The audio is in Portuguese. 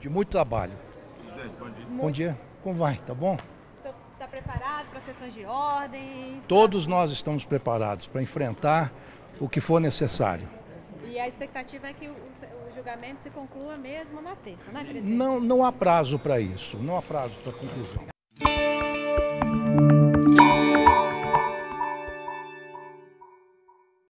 de muito trabalho. Presidente, bom dia. Bom dia. Como vai? Tá bom? O senhor está preparado para as questões de ordens? Todos nós estamos preparados para enfrentar o que for necessário. E a expectativa é que o julgamento se conclua mesmo na terça, né, presidente? Não há prazo para isso, não há prazo para conclusão.